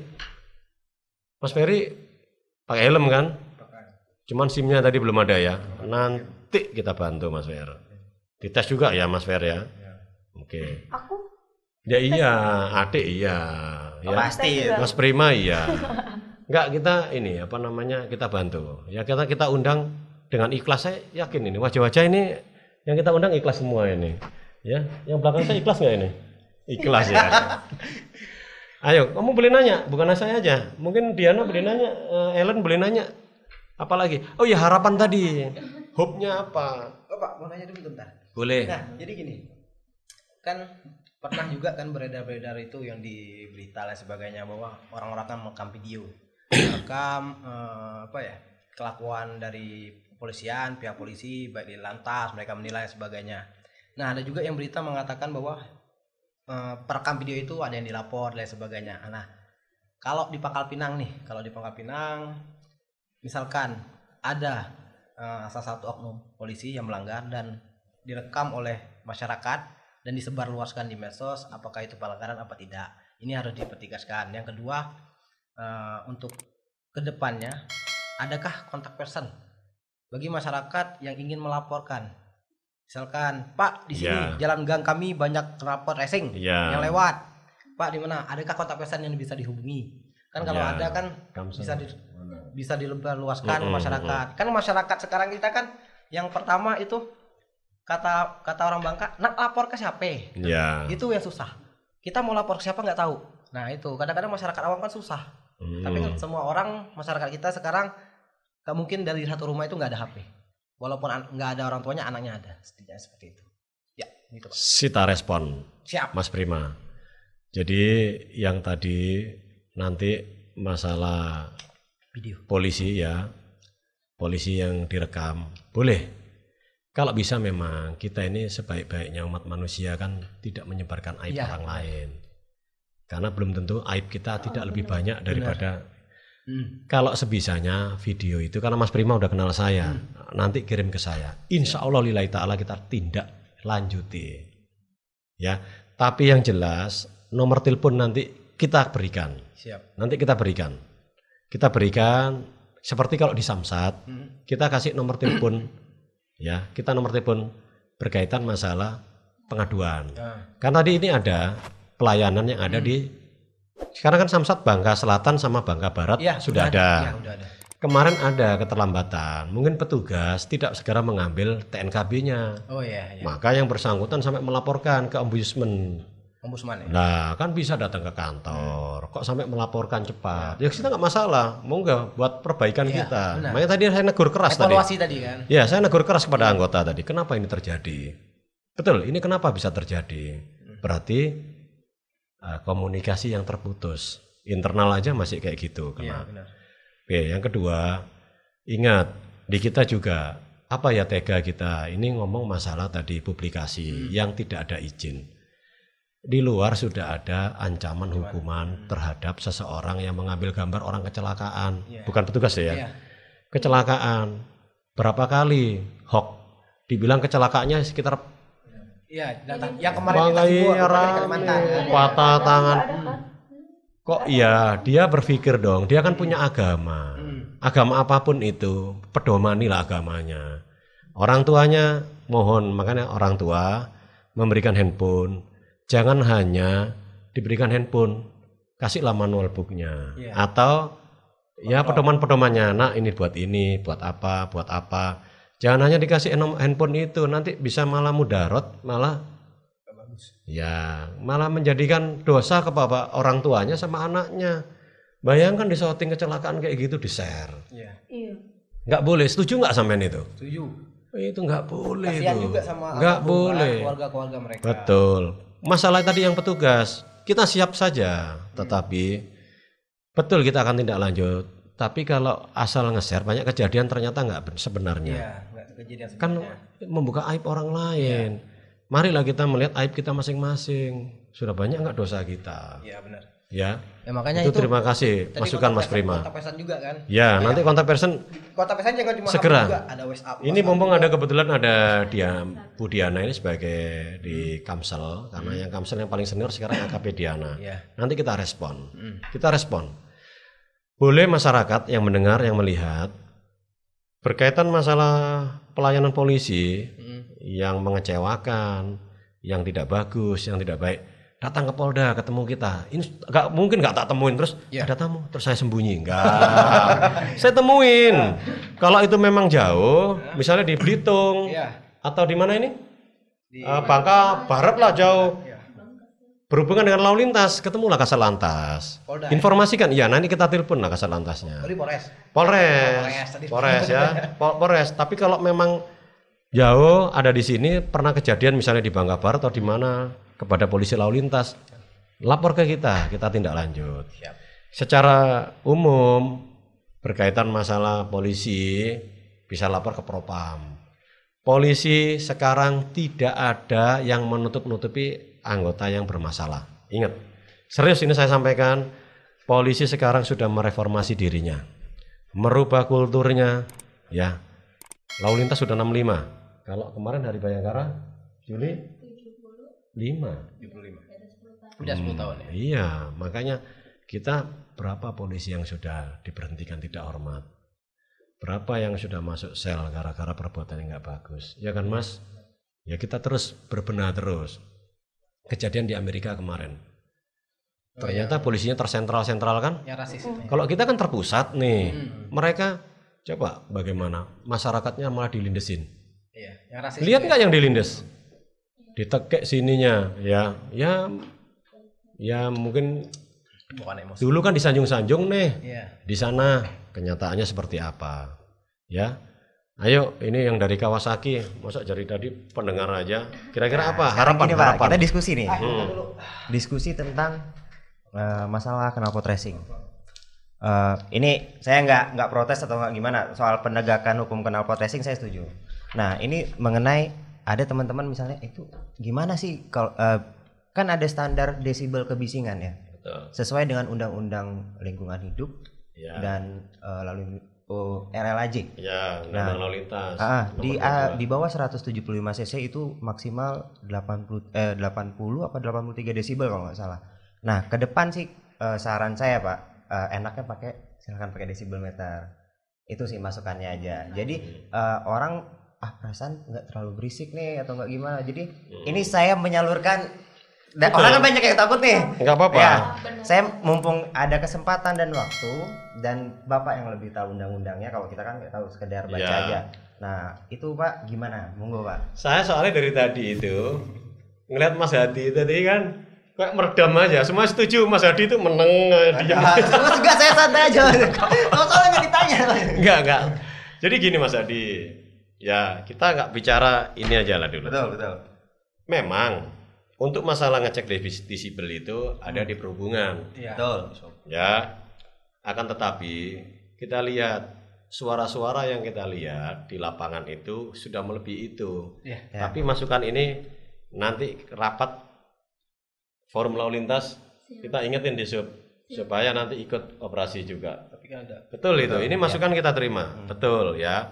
pakai helm kan? Cuman SIM-nya tadi belum ada ya. Nanti kita bantu Mas Fer. Dites juga ya Mas Fer ya. Oke.
Aku?
Ya iya, adik iya. Ya.
Pasti.
Mas Prima iya. Enggak kita ini apa namanya kita bantu. Ya kita undang dengan ikhlas, saya yakin ini wajah-wajah ini yang kita undang ikhlas semua ini. Ya, yang belakang saya ikhlas nggak ini? Ikhlas ya. Ayo, kamu boleh nanya, bukan saya aja. Mungkin Diana boleh nanya, Ellen boleh nanya. Apalagi? Oh ya harapan tadi, hope-nya apa?
Oh, Pak, mau nanya dulu bentar.
Boleh.
Nah, jadi gini, kan pernah juga kan beredar-beredar itu yang di berita dan sebagainya bahwa orang-orang kan merekam video, merekam kelakuan dari kepolisian, pihak polisi, baik di lantas, mereka menilai dan sebagainya. Nah ada juga yang berita mengatakan bahwa perekam video itu ada yang dilapor dan sebagainya. Nah kalau di Pangkal Pinang nih, misalkan ada salah satu oknum polisi yang melanggar dan direkam oleh masyarakat dan disebarluaskan di medsos, apakah itu pelanggaran apa tidak? Ini harus dipertegaskan. Yang kedua, untuk kedepannya, adakah kontak person bagi masyarakat yang ingin melaporkan? Misalkan, Pak di sini jalan gang kami banyak knalpot racing yang lewat. Pak di mana? Adakah kontak person yang bisa dihubungi? Kan kalau ada kan bisa dilebarluaskan ke masyarakat. Kan masyarakat sekarang kita kan yang pertama itu kata orang Bangka, nak lapor ke siapa?
Ya.
Itu yang susah. Kita mau lapor ke siapa nggak tahu. Nah itu kadang-kadang masyarakat awam kan susah. Tapi kan semua orang masyarakat kita sekarang gak mungkin dari satu rumah itu nggak ada HP. Walaupun nggak ada orang tuanya, anaknya ada. Setidaknya seperti itu. Ya, gitu Pak.
Sita respon.
Siap.
Mas Prima. Jadi yang tadi nanti masalah
Video.
polisi ya, polisi yang direkam boleh. Kalau bisa memang kita ini sebaik-baiknya umat manusia kan tidak menyebarkan aib
Ya.
orang lain. Karena belum tentu aib kita tidak lebih banyak daripada kalau sebisanya video itu, karena Mas Prima udah kenal saya, nanti kirim ke saya. Insya Allah lillahi ta'ala kita tindak lanjuti. Ya, tapi yang jelas nomor telepon nanti kita berikan.
Siap.
Nanti kita berikan. Kita berikan seperti kalau di Samsat, kita kasih nomor telepon. Ya, kita nomor telepon berkaitan masalah pengaduan. Kan tadi ini ada pelayanan yang ada di sekarang kan Samsat Bangka Selatan sama Bangka Barat
Ya,
sudah ada.
Ya, udah ada.
Kemarin ada keterlambatan, mungkin petugas tidak segera mengambil TNKB-nya.
Oh iya, iya.
Maka yang bersangkutan sampai melaporkan ke ombudsman.
Ombudsman ya.
Nah, kan bisa datang ke kantor. Kok sampai melaporkan cepat? Ya kita nggak masalah, mau nggak buat perbaikan
Iya,
kita.
benar.
Makanya tadi saya negur keras tadi.
Evaluasi tadi kan.
Ya, saya negur keras kepada anggota tadi. Kenapa ini terjadi? Betul, ini kenapa bisa terjadi? Berarti komunikasi yang terputus. Internal aja masih kayak gitu.
Iya,
Kena.
benar.
Oke, yang kedua, ingat di kita juga apa ya tega kita ini ngomong masalah tadi publikasi yang tidak ada izin. Di luar sudah ada ancaman hukuman terhadap seseorang yang mengambil gambar orang kecelakaan, bukan petugas ya.
Iya.
Kecelakaan berapa kali hoax dibilang kecelakaannya sekitar
Iya, datang. Yang kemarin
Bangkai
di
rame,
Kalimantan.
patah tangan. Kok iya, dia berpikir dong, dia kan punya agama. Agama apapun itu, pedomanilah agamanya. Orang tuanya mohon, makanya orang tua memberikan handphone. Jangan hanya diberikan handphone, kasihlah manual booknya.
Iya.
Atau ya pedoman-pedomannya, nah ini, buat apa. Jangan hanya dikasih handphone itu, nanti bisa malah mudarat, malah ya malah menjadikan dosa kepada orang tuanya sama anaknya. Bayangkan di shooting kecelakaan kayak gitu di-share.
Iya.
Iya.
Nggak boleh, setuju nggak sampean itu?
Setuju.
Itu nggak boleh
Kasihan
itu.
juga sama
Nggak
almarhum,
boleh.
keluarga-keluarga mereka.
Betul. Masalah tadi yang petugas, kita siap saja, tetapi betul kita akan tindak lanjut. Tapi kalau asal nge-share banyak kejadian ternyata nggak sebenarnya.
Iya, nggak kejadian
Kan
sebenarnya.
membuka aib orang lain. Marilah kita melihat aib kita masing-masing. Sudah banyak nggak dosa kita?
Iya, benar.
Ya.
Ya makanya
Itu terima kasih
tadi
masukan
kontak
Mas Prima.
Kontak pesan juga kan.
Ya, nanti kontak person
Kontak pesan jangan cuma
segera.
HP juga, ada WhatsApp.
ini mumpung ada kebetulan ada Bu Diana ini sebagai di Kamsel, karena yang Kamsel yang paling senior sekarang AKP Diana.
Iya.
Nanti kita respon. Kita respon. Boleh masyarakat yang mendengar, yang melihat berkaitan masalah pelayanan polisi yang mengecewakan, yang tidak bagus, yang tidak baik, datang ke Polda, ketemu kita. Ini mungkin nggak tak temuin terus ada tamu, terus saya sembunyi. Enggak. Saya temuin. Kalau itu memang jauh, misalnya di Belitung atau di mana ini? Bangka Barat lah jauh. Berhubungan dengan lalu lintas, ketemulah Kasat Lantas.
Polda,
informasikan, iya nanti kita telepon lah Kasat Lantasnya.
Dari Polres.
Polres ya. Polres. Tapi kalau memang jauh ada di sini, pernah kejadian misalnya di Bangka Barat atau di mana kepada polisi lalu lintas, lapor ke kita tindak lanjut.
Siap.
Secara umum berkaitan masalah polisi bisa lapor ke Propam. Polisi sekarang tidak ada yang menutup-nutupi anggota yang bermasalah. Ingat, serius ini saya sampaikan, polisi sekarang sudah mereformasi dirinya, merubah kulturnya, ya. Lalu lintas sudah 65. Kalau kemarin Hari Bayangkara Juli 75.
Udah 10 tahun ya.
Iya, makanya kita berapa polisi yang sudah diberhentikan tidak hormat, berapa yang sudah masuk sel gara-gara perbuatan yang nggak bagus, ya kan Mas? Ya kita terus berbenah terus. Kejadian di Amerika kemarin, ternyata polisinya tersentral-sentral kan?
Yang rasis itu.
Kalau kita kan terpusat nih, mereka coba bagaimana masyarakatnya malah dilindesin.
Iya. Yang rasis
Lihat
itu
nggak yang dilindes? Ditekek sininya, ya mungkin
bukan emosi.
dulu kan disanjung-sanjung nih.
Iya.
Di sana kenyataannya seperti apa? Ya. Ayo, ini yang dari Kawasaki, masa dari tadi pendengar aja. Kira-kira apa?
Sekarang
Harapan,
gini, Pak,
harapan.
kita diskusi nih.
Dulu.
Diskusi tentang masalah knalpot racing. Ini saya nggak protes atau nggak gimana soal penegakan hukum knalpot racing, saya setuju. Nah, ini mengenai ada teman-teman misalnya itu gimana sih kalau kan ada standar desibel kebisingan ya.
Betul.
Sesuai dengan undang-undang lingkungan hidup
Ya.
dan lalu RLAJ.
Ya,
Nah,
undang lalu lintas.
di bawah 175 cc itu maksimal 80 apa 83 desibel kalau nggak salah. Nah, ke depan sih saran saya, Pak, enaknya silakan pakai desibel meter. Itu sih masukannya aja. Jadi orang perasaan nggak terlalu berisik nih atau nggak gimana. Jadi ini saya menyalurkan. Orang kan banyak yang takut nih.
Nggak apa-apa.
Ya, saya mumpung ada kesempatan dan waktu dan Bapak yang lebih tahu undang-undangnya, kalau kita kan nggak tahu, sekedar baca
Ya.
aja. Nah, itu Pak gimana? Monggo Pak.
Saya soalnya dari tadi itu ngeliat Mas Hadi tadi kan kayak meredam aja. Semua setuju Mas Hadi itu meneng diam.
Terus juga saya santai aja. Kalau soalnya nggak ditanya.
Enggak. Jadi gini Mas Hadi. Ya, kita nggak bicara ini aja lah dulu.
Betul.
Memang untuk masalah ngecek desibel itu ada di perhubungan.
Iya.
Betul.
Ya. Akan tetapi kita lihat suara-suara yang kita lihat di lapangan itu sudah melebihi itu.
Iya.
Ya.
Tapi masukan ini nanti rapat forum lalu lintas kita ingetin di sub supaya nanti ikut operasi juga.
Tapi kan ada.
Betul itu. Ini masukan kita terima. Betul ya.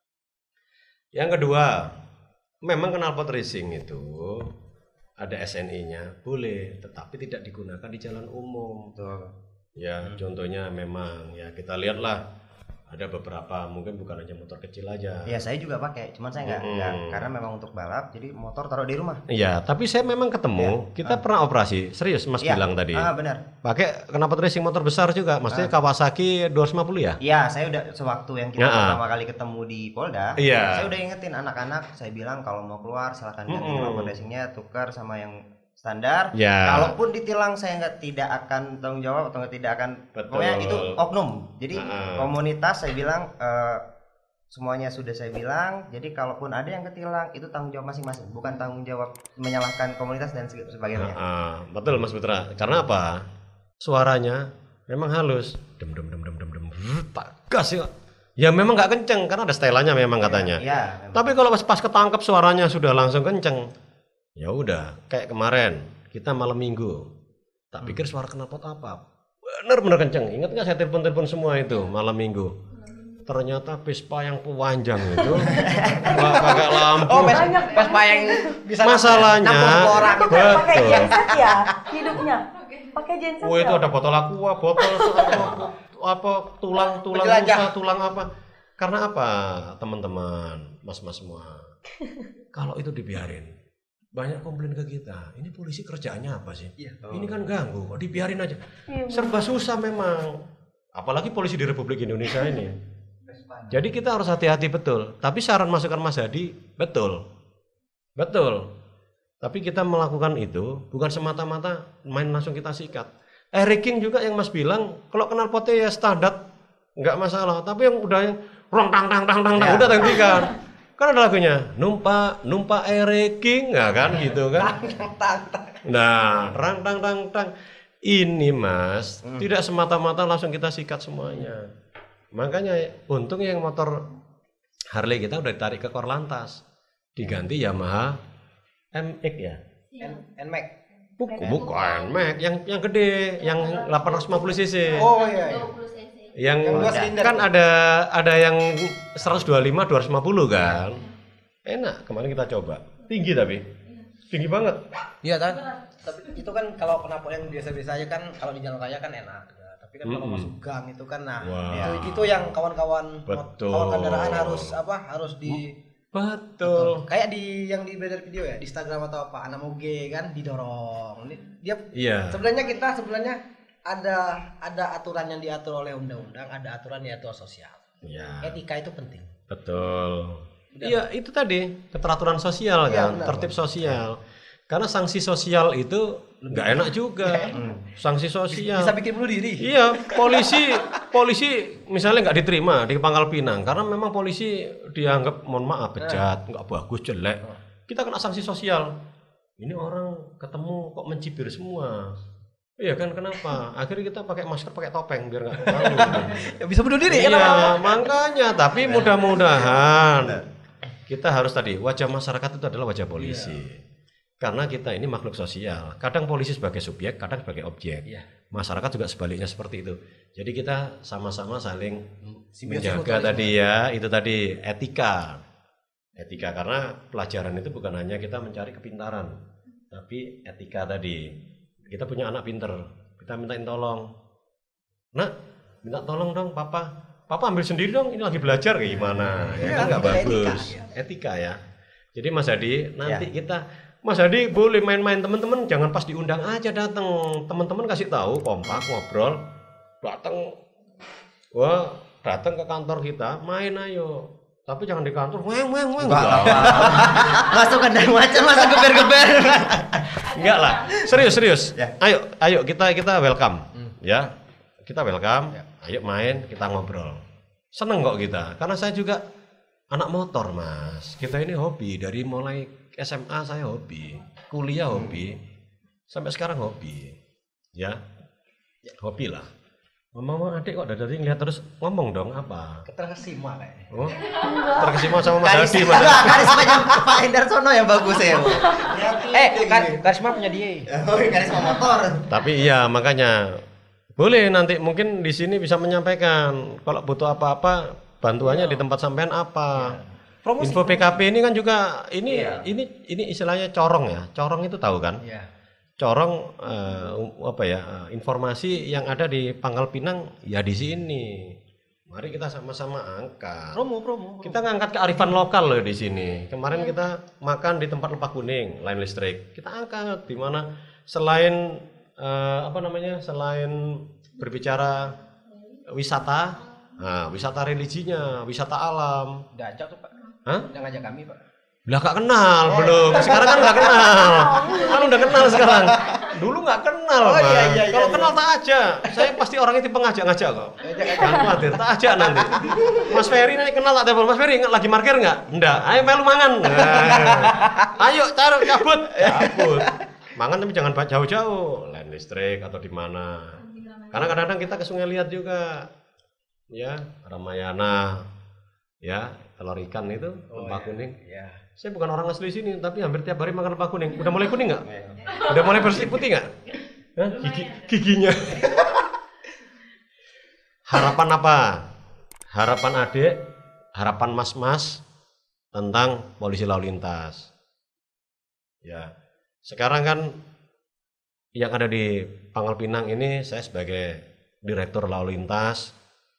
Yang kedua, memang knalpot racing itu ada SNI-nya, boleh, tetapi tidak digunakan di jalan umum.
Betul.
Ya, contohnya memang ya kita lihatlah ada beberapa mungkin bukan hanya motor kecil aja.
Ya, saya juga pakai, cuman saya nggak karena memang untuk balap, jadi motor taruh di rumah.
Iya, tapi saya memang ketemu, kita pernah operasi, serius Mas
Iya.
bilang tadi.
Benar.
Pakai knalpot racing motor besar juga, maksudnya Kawasaki 250 ya?
Iya, saya udah sewaktu yang kita pertama kali ketemu di Polda,
Iya.
saya udah ingetin anak-anak, saya bilang kalau mau keluar silakan ganti knalpot racingnya, tukar sama yang standar.
Ya.
Kalaupun ditilang saya tidak akan tanggung jawab atau tidak akan.
Betul.
Pokoknya itu oknum. Jadi komunitas saya bilang semuanya sudah saya bilang. Jadi kalaupun ada yang ketilang itu tanggung jawab masing-masing, bukan tanggung jawab menyalahkan komunitas dan sebagainya.
Betul Mas Putra. Karena apa? Suaranya memang halus. Dem. Tak gas ya. Ya memang nggak kenceng karena ada setelannya memang katanya.
Iya. Memang.
Tapi kalau pas ketangkep suaranya sudah langsung kenceng. Ya udah, kayak kemarin kita malam minggu. Tak pikir suara knalpot apa? Bener kenceng. Ingat nggak saya telepon semua itu malam minggu? Ternyata Vespa yang panjang itu pakai lampu.
Vespa yang bisa
Masalahnya,
nampung orang.
Itu kan pakai
betul.
genset ya hidupnya. Pakai genset.
Oh itu
ya?
ada botol aqua, botol apa tulang
Penjelajah.
rusa, tulang apa? Karena apa, teman-teman, mas-mas semua? Kalau itu dibiarin, banyak komplain ke kita. Ini polisi kerjaannya apa sih? Ini kan ganggu, kok dibiarin aja. Serba susah memang. Apalagi polisi di Republik Indonesia ini. Jadi kita harus hati-hati betul. Tapi saran masukan Mas Hadi betul. Tapi kita melakukan itu bukan semata-mata main langsung kita sikat. King juga yang Mas bilang, kalau knalpotnya ya standar nggak masalah. Tapi yang udah yang rong tang udah hentikan. Kan ada lagunya numpak King, nggak kan gitu kan? Nah, rang tang. Ini Mas, tidak semata-mata langsung kita sikat semuanya. Makanya untung yang motor Harley kita udah ditarik ke Korlantas, diganti Yamaha MX ya.
NMAX.
Bukan Max, yang gede, yang 850 cc.
Oh iya.
Yang
dua silinder
kan ada yang 125 250 kan. Enak, kemarin kita coba. Tinggi tapi. Tinggi banget.
Iya kan? Tapi itu kan kalau knalpot yang biasa-biasa aja kan kalau di jalan raya kan enak. Ya, tapi kan kalau masuk gang itu kan itu yang kawan-kawan
Betul.
kawan kendaraan harus di
Betul.
kayak yang di beredar video ya di Instagram atau apa anak moge kan didorong. Dia sebenarnya ada aturan yang diatur oleh undang-undang, ada aturan yang diatur sosial.
Ya.
Etika itu penting.
Betul. Iya, itu tadi keteraturan sosial kan, tertib sosial. Karena sanksi sosial itu nggak enak juga. Sanksi sosial.
Bisa bikin bunuh diri.
Iya, polisi misalnya nggak diterima di Pangkal Pinang karena memang polisi dianggap mohon maaf bejat, nggak bagus, jelek. Kita kena sanksi sosial. Ini orang ketemu kok mencibir semua. Iya kan, kenapa? Akhirnya kita pakai masker, pakai topeng biar nggak tahu.
Ya bisa bunuh diri.
Iya, makanya. Tapi mudah-mudahan kita harus tadi wajah masyarakat itu adalah wajah polisi. Karena kita ini makhluk sosial. Kadang polisi sebagai subjek, kadang sebagai objek. Masyarakat juga sebaliknya seperti itu. Jadi kita sama-sama saling menjaga tadi ya, itu tadi etika. Etika karena pelajaran itu bukan hanya kita mencari kepintaran, tapi etika tadi. Kita punya anak pinter, kita mintain tolong. Nak, minta tolong dong papa. Papa ambil sendiri dong, ini lagi belajar kayak gimana. Ya kan nggak bagus. Etika ya. Jadi Mas Hadi, nanti Mas Hadi boleh main-main, teman-teman jangan pas diundang aja datang. Teman-teman kasih tahu, kompak, ngobrol. Datang ke kantor kita, main ayo. Tapi jangan di kantor, weng.
Masuk kandang macan, masuk geber-geber.
Enggak lah, serius. Ayo kita welcome, ya. Kita welcome, ayo main, kita ngobrol. Seneng kok kita, karena saya juga anak motor Mas. Kita ini hobi, dari mulai SMA saya hobi, kuliah hobi, sampai sekarang hobi, ya. Hobi lah. Ngomong adik kok dari ngeliat terus ngomong dong apa?
Terkesima kayaknya.
Oh, terkesima sama Mas Hadi.
Karismanya Pak Hendarsono yang bagus ya.
Karisma punya dia.
Karisma motor.
Tapi iya makanya boleh nanti mungkin di sini bisa menyampaikan kalau butuh apa-apa bantuannya di tempat sampean apa.
Promosi.
Info PKP ini kan juga ini istilahnya corong ya. Corong itu tahu kan?
Iya.
Corong informasi yang ada di Pangkal Pinang ya di sini. Mari kita sama-sama angkat.
Promo.
Kita ngangkat kearifan lokal loh di sini. Kemarin kita makan di tempat Lempak Kuning, line listrik. Kita angkat di mana selain selain berbicara wisata, wisata religinya, wisata alam.
Udah ajak tuh Pak.
Hah?
Udah ngajak kami Pak.
Lah gak kenal belum. Sekarang kan gak kenal. Kan udah kenal sekarang. Dulu gak kenal, Mas. Kalau kenal tak aja. Saya pasti orangnya tipe ngajak-ngajak kok. Jangan khawatir, tak ajak nanti. Mas Ferry nanti kenal tak telepon. Mas Ferry lagi parkir enggak? Enggak. Ayo melu mangan. Ayo cabut. Mangan tapi jangan jauh-jauh. Line listrik atau di mana. Karena kadang-kadang kita ke Sungai Liat juga. Ya, Ramayana. Ya, telur ikan itu, Lempak Kuning.
Iya.
Saya bukan orang asli sini, tapi hampir tiap hari makan lempak kuning. Udah mulai kuning nggak? Udah mulai bersih putih nggak? Giginya. Harapan apa? Harapan adik, harapan mas-mas tentang polisi lalu lintas. Ya, sekarang kan yang ada di Pangkal Pinang ini saya sebagai direktur lalu lintas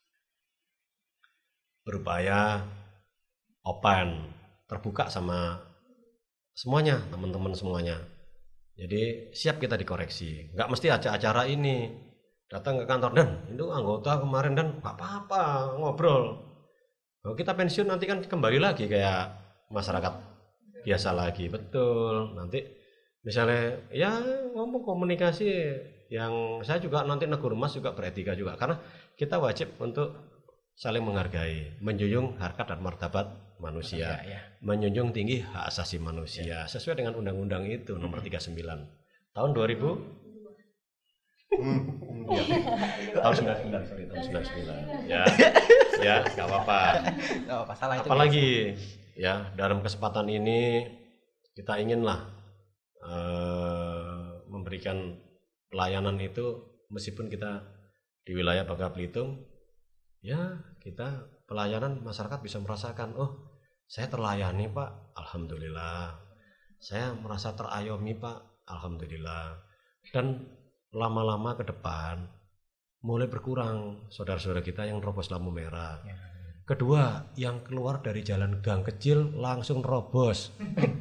berupaya open. Terbuka sama semuanya, teman-teman semuanya. Jadi siap kita dikoreksi. Nggak mesti acara ini datang ke kantor dan itu anggota kemarin dan nggak apa-apa ngobrol. Kalau kita pensiun nanti kan kembali lagi kayak masyarakat biasa lagi, betul. Nanti misalnya ya ngomong komunikasi yang saya juga nanti negur mas juga beretika juga karena kita wajib untuk saling menghargai, menjunjung harkat dan martabat manusia, menjunjung tinggi hak asasi manusia sesuai dengan undang-undang itu nomor 39 tahun 2000 tahun 99 ya nggak apa-apa. Apalagi ya dalam kesempatan ini kita inginlah memberikan pelayanan itu meskipun kita di wilayah Bangka Belitung ya kita pelayanan masyarakat bisa merasakan saya terlayani Pak, alhamdulillah. Saya merasa terayomi Pak, alhamdulillah. Dan lama-lama ke depan mulai berkurang saudara-saudara kita yang robos lampu merah. Kedua, yang keluar dari jalan gang kecil langsung robos.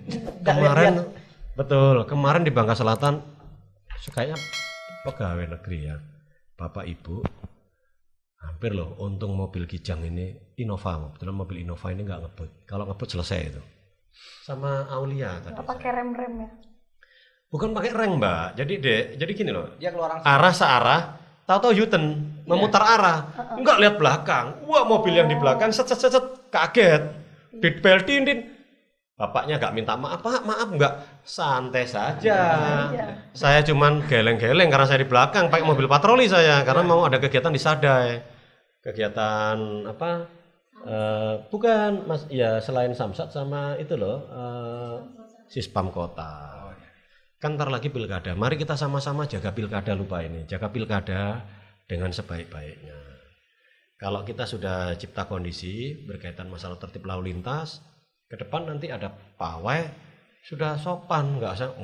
Kemarin di Bangka Selatan kayaknya pegawai negeri ya, Bapak Ibu Hampir loh, untung mobil Kijang ini Innova, kebetulan mobil Innova ini nggak ngebut. Kalau ngebut selesai itu. Sama Aulia tadi.
Apa pakai rem-rem ya?
Bukan pakai rem, Mbak. Jadi gini loh.
Dia keluar langsung.
Arah searah, tahu-tahu U-turn, memutar arah. Enggak lihat belakang. Wah, mobil yang di belakang set kaget. Dibeltin. Bapaknya nggak minta maaf, Pak, maaf nggak, santai saja. Saya cuman geleng-geleng karena saya di belakang pakai mobil patroli saya karena mau ada kegiatan di Sadai. Kegiatan apa? Bukan, Mas, ya selain Samsat sama itu loh, Sispam Kota. Kan ntar lagi pilkada. Mari kita sama-sama jaga pilkada, lupa ini, jaga pilkada dengan sebaik-baiknya. Kalau kita sudah cipta kondisi berkaitan masalah tertib lalu lintas, ke depan nanti ada pawai sudah sopan, nggak usah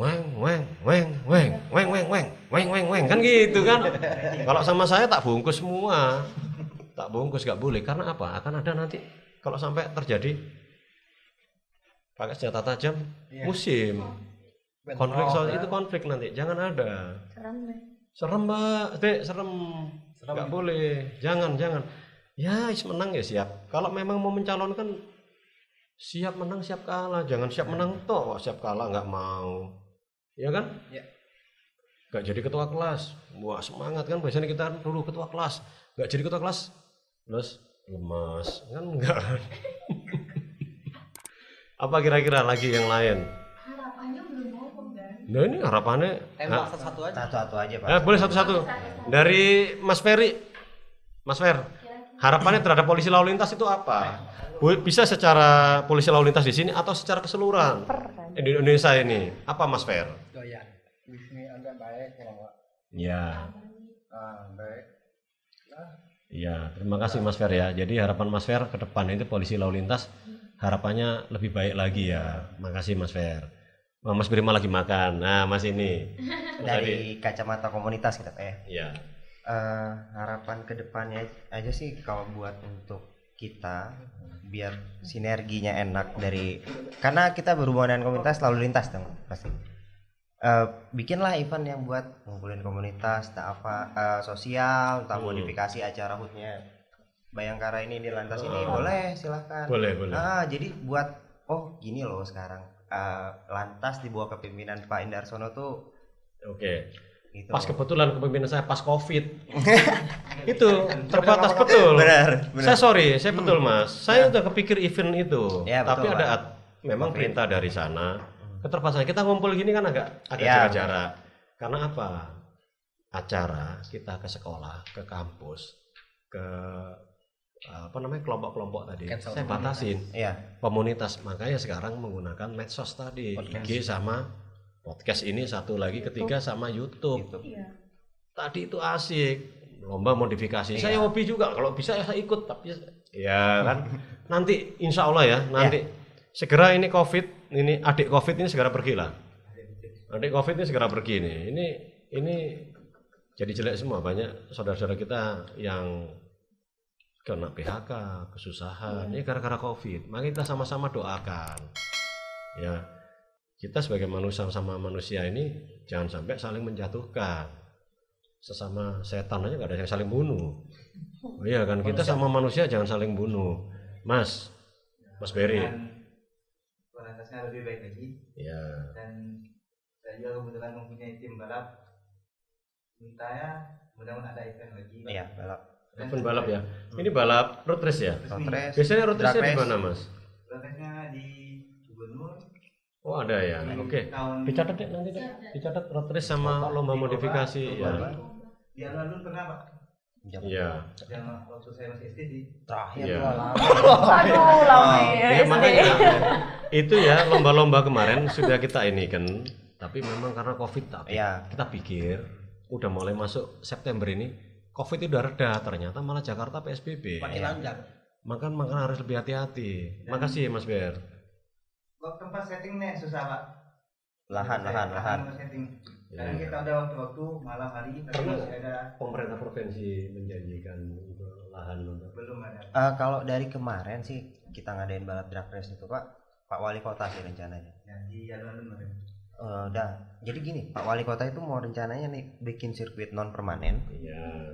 weng kan gitu kan. Kalau sama saya tak bungkus semua, tak bungkus, nggak boleh. Karena apa? Akan ada nanti kalau sampai terjadi pakai senjata tajam musim konflik, soal itu konflik nanti jangan ada. Serem Mbak, serem nggak boleh, jangan. Ya menang ya siap. Kalau memang mau mencalonkan siap menang siap kalah, jangan siap menang toh siap kalah nggak mau, ya kan? Ya. Nggak jadi ketua kelas, wah semangat kan, biasanya kita dulu ketua kelas, nggak jadi ketua kelas, terus lemas kan enggak. Apa kira-kira lagi yang lain?
Harapannya belum ngomong kan?
Nah ini harapannya.
Tembak satu-satu aja.
Satu-satu aja, Pak.
Boleh satu-satu. Dari Mas Ferry, Mas Fer, harapannya terhadap polisi lalu lintas itu apa? Bisa secara polisi lalu lintas di sini atau secara keseluruhan di Indonesia ini, apa Mas Fer?
Doyan. Di sini agak baik kalau Pak.
Ya.
Baik.
Iya, terima kasih Mas Fer ya. Jadi harapan Mas Fer ke depan itu polisi lalu lintas harapannya lebih baik lagi ya. Makasih Mas Fer. Mas Brima lagi makan. Nah, Mas ini.
Dari kacamata komunitas kita
Iya.
Harapan ke depannya aja sih kalau buat untuk kita biar sinerginya enak karena kita berhubungan dengan komunitas lalu lintas dong pasti. Bikinlah event yang buat ngumpulin komunitas, sosial, modifikasi acara HUT-nya Bayangkara ini di lantas ini boleh silahkan.
Boleh.
Jadi buat gini loh sekarang lantas di bawah kepemimpinan Pak Indarsono tuh
oke.
Gitu.
Pas kebetulan kepemimpinan saya pas COVID. Itu terbatas betul.
Benar.
Saya betul Mas. Saya udah kepikir event itu.
Ya,
tapi
betul,
ada memang perintah dari sana. Keterbatasan kita ngumpul gini kan agak jaga jarak. Karena apa? Acara kita ke sekolah, ke kampus, ke kelompok-kelompok tadi. Saya batasin. Komunitas. Makanya sekarang menggunakan medsos tadi, IG sama podcast ini, satu lagi ketiga sama YouTube.
Iya.
Tadi itu asik, lomba modifikasi. Saya hobi juga, kalau bisa saya ikut. Tapi ya kan, nanti insya Allah ya, nanti segera ini COVID, ini adik COVID ini segera pergi lah. Adik COVID ini segera pergi nih. Ini jadi jelek semua, banyak saudara-saudara kita yang kena PHK, kesusahan. Ini gara-gara COVID. Mari kita sama-sama doakan. Ya. Kita sebagai manusia sama manusia ini jangan sampai saling menjatuhkan. Sesama setan aja nggak ada yang saling bunuh. Iya kan, kita sama manusia jangan saling bunuh. Mas Berry.
Kualitasnya lebih baik lagi.
Ya.
Dan saya juga kebetulan mempunyai tim balap. Mintanya mudah-mudahan ada event lagi.
Iya, balap.
Event balap ya. Ini balap road race ya.
Road race.
Biasanya road race di mana Mas?
Road race-nya di Gubernur.
Oh ada ya, oke. Dicatat deh nanti deh. Dicatat road race sama lomba modifikasi ya.
Di alun-alun pernah Pak?
Iya.
Yang waktu saya masih SD di
Terakhir
Iya.
Aduh, lama ya.
Makanya itu ya lomba-lomba kemarin sudah kita ini kan. Tapi memang karena COVID kita pikir udah mulai masuk September ini COVID itu udah reda, ternyata malah Jakarta PSBB.
Makin lancar.
Makan harus lebih hati-hati. Makasih Mas Ber.
tempat settingnya susah Pak.
Lahan.
Setting. Kadang kita ada waktu-waktu malam hari tapi masih ada.
Pemerintah provinsi menjanjikan untuk lahan untuk
Belum ada.
Kalau dari kemarin sih kita ngadain balap drag race itu Pak Wali Kota sih rencananya.
Ya, di alun-alun.
Jadi gini, Pak Wali Kota itu mau rencananya nih bikin sirkuit non permanen.
Iya.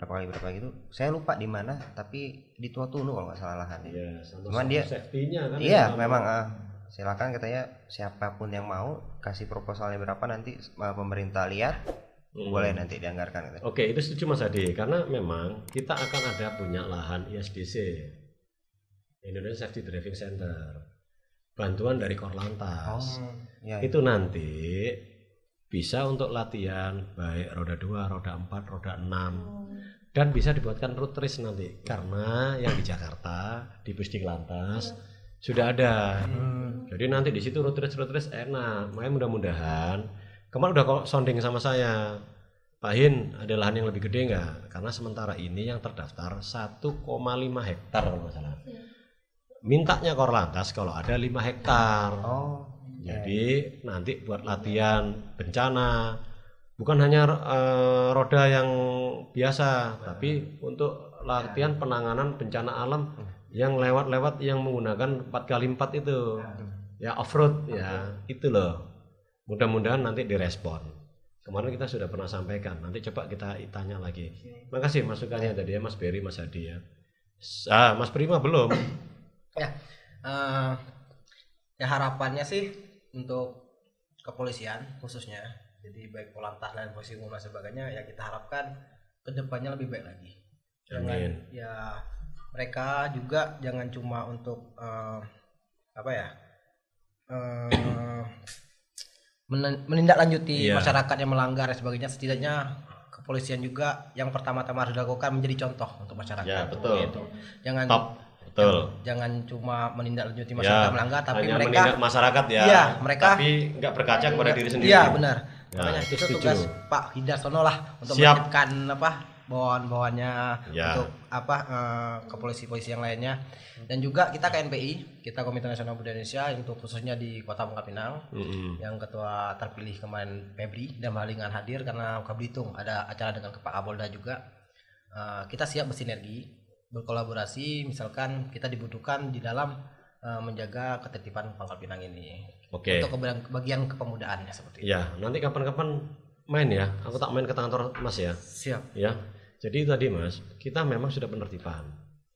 berapa kali gitu. Saya lupa di mana, tapi di Tua Tunu kalau nggak salah lahan.
Iya,
Cuman dia
safety-nya kan.
iya memang silakan katanya siapapun yang mau kasih proposalnya berapa nanti pemerintah lihat boleh nanti dianggarkan gitu.
Oke, itu setuju Mas Adi, karena memang kita akan ada punya lahan ISDC, Indonesia Safety Driving Center, bantuan dari Korlantas.
Ya,
Itu nanti bisa untuk latihan baik roda 2, roda 4, roda 6 dan bisa dibuatkan road race nanti, karena yang di Jakarta di Pusdiklantas sudah ada. Jadi nanti di situ road race enak. Makanya mudah-mudahan kemarin udah kok sounding sama saya, Pak Hin, ada lahan yang lebih gede nggak? Karena sementara ini yang terdaftar 1,5 hektar kalau nggak salah. Mintanya Korlantas kalau ada 5 hektar. Jadi nanti buat latihan bencana, bukan hanya roda yang biasa, tapi untuk latihan penanganan bencana alam yang lewat-lewat yang menggunakan 4x4 itu. Ya off-road ya, itu loh. Mudah-mudahan nanti direspon. Kemarin kita sudah pernah sampaikan, nanti coba kita tanya lagi. Makasih masukannya tadi ya Mas Beri, Mas Hadi ya. Mas Prima belum.
Ya harapannya sih untuk kepolisian khususnya, jadi baik Polantas dan polisi umum dan sebagainya, ya kita harapkan kedepannya lebih baik lagi. Jangan ya mereka juga jangan cuma untuk menindaklanjuti masyarakat yang melanggar dan sebagainya, setidaknya kepolisian juga yang pertama-tama harus dilakukan menjadi contoh untuk masyarakat.
Ya betul.
Gitu. Jangan jangan cuma menindaklanjuti masyarakat melanggar, tapi
hanya
mereka
menindak masyarakat ya.
Iya, mereka
tapi nggak berkaca kepada diri sendiri.
Iya benar.
Nah,
Makanya
itu
itu tugas Pak Hidarsono lah untuk
Siap.
menertibkan bawahan-bawahannya
Ya.
untuk ke polisi-polisi yang lainnya. Dan juga kita KNPI, kita Komite Nasional Pemuda Indonesia, untuk khususnya di Kota Bangka Pinang, yang ketua terpilih kemarin Febri dan Malingan hadir karena Bangka Belitung ada acara dengan Pak Kapolda juga. Kita siap bersinergi, berkolaborasi, misalkan kita dibutuhkan di dalam menjaga ketertiban Bangka Pinang ini.
Oke.
Untuk bagian kepemudaan seperti itu.
Ya, nanti kapan-kapan main ya. Aku tak main ke kantor Mas ya.
Siap.
Ya. Jadi tadi Mas, kita memang sudah penertiban.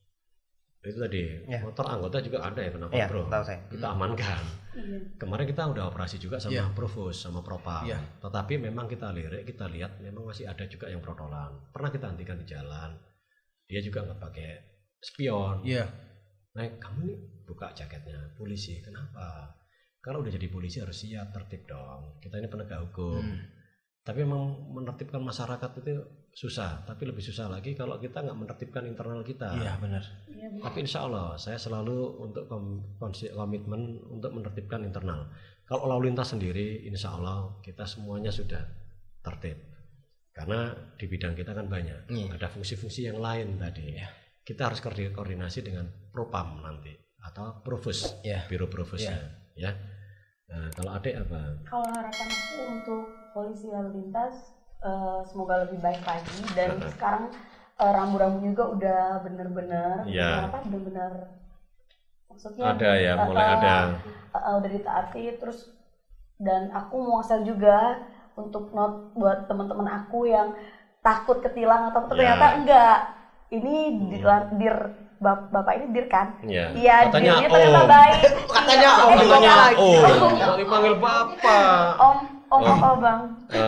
Itu tadi motor anggota juga ada ya, kenapa bro?
Tahu saya.
Kita amankan. Kemarin kita udah operasi juga sama Provos, sama Propam. Tetapi memang kita lihat memang masih ada juga yang protolan. Pernah kita hentikan di jalan. Dia juga nggak pakai spion. Nah, kamu nih buka jaketnya polisi, kenapa? Kalau udah jadi polisi harus siap, tertib dong. Kita ini penegak hukum. Tapi memang menertibkan masyarakat itu susah. Tapi lebih susah lagi kalau kita nggak menertibkan internal kita.
Iya benar.
Tapi insya Allah saya selalu untuk komitmen untuk menertibkan internal. Kalau lalu lintas sendiri, insya Allah kita semuanya sudah tertib. Karena di bidang kita kan banyak. Ada fungsi-fungsi yang lain tadi. Kita harus koordinasi dengan Propam nanti atau Provos, Biro Provosnya. Ya. Nah, kalau Adek apa?
Kalau harapan aku untuk polisi lalu lintas semoga lebih baik lagi, dan sekarang rambu-rambu juga udah bener-bener bener-bener maksudnya
ada ya, mulai ada
udah ditaati terus. Dan aku mau ngasih juga untuk note buat teman-teman aku yang takut ketilang atau ternyata enggak, ini Bapak ini dir kan? Iya,
katanya
dirnya ternyata baik.
Katanya
Kalau dipanggil Bapak.
Om Bang.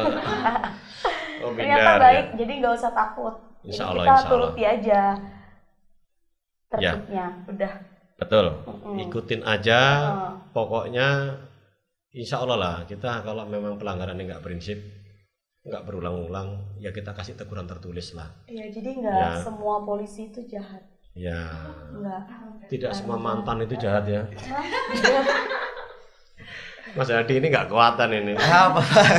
Ternyata baik, jadi nggak usah takut.
Insya
Jadi
Allah,
kita
insya Allah.
turuti aja tertibnya, udah.
Betul, ikutin aja. Pokoknya insya Allah lah, kita kalau memang pelanggarannya nggak prinsip, nggak berulang-ulang, ya kita kasih teguran tertulis lah.
Iya, jadi nggak semua polisi itu jahat.
Ya,
Enggak.
tidak semua mantan itu jahat ya. Mas Hadi ini nggak kuatan ini.
Apa?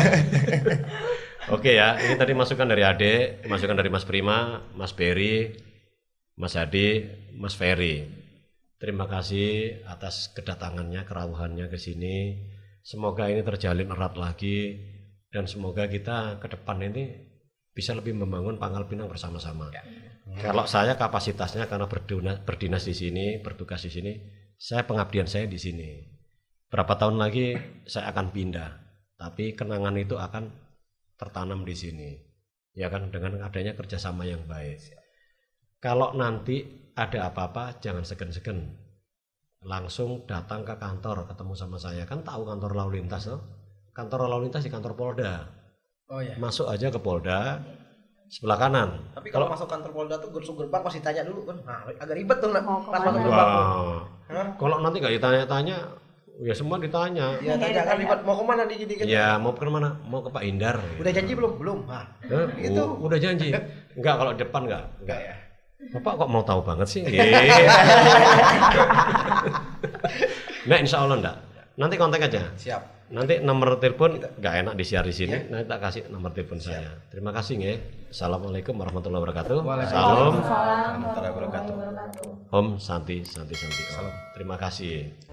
Oke ya, ini tadi masukan dari Ade, masukan dari Mas Prima, Mas Beri, Mas Hadi, Mas Ferry. Terima kasih atas kedatangannya, kerawuhannya ke sini. Semoga ini terjalin erat lagi, dan semoga kita ke depan ini bisa lebih membangun Pangkal Pinang bersama-sama. Kalau saya kapasitasnya karena berdinas di sini, bertugas di sini, saya pengabdian saya di sini. Berapa tahun lagi saya akan pindah, tapi kenangan itu akan tertanam di sini. ya kan, dengan adanya kerjasama yang baik. Kalau nanti ada apa-apa jangan segan-segan, langsung datang ke kantor ketemu sama saya, kan tahu kantor lalu lintas tuh, kantor lalu lintas di kantor Polda.
Oh ya.
Masuk aja ke Polda sebelah kanan.
Tapi kalau masuk kantor Polda tuh gerbang gerbang pasti tanya dulu kan. Nah, agak ribet tuh
Mau
pas
kemana?
masuk gerbang. tuh.
Wah, kalau nanti nggak ditanya-tanya, ya semua ditanya.
Ya tanya kan ribet mau kemana dikit-dikit.
Ya mau ke mana? Mau ke Pak Indar.
Udah janji belum? Belum. Nah,
Itu udah janji. Enggak, kalau depan enggak.
enggak ya.
Bapak kok mau tahu banget sih? Nah, insya Allah enggak. Nanti kontak aja.
Siap.
Nanti nomor telepon nggak enak disiar di sini. Nanti tak kasih nomor telepon saya. Terima kasih nggih. Assalamualaikum warahmatullahi wabarakatuh. Salam.
Salam
warahmatullahi wabarakatuh.
warahmatullahi wabarakatuh.
Om Santi Santi Santi. Om. Terima kasih.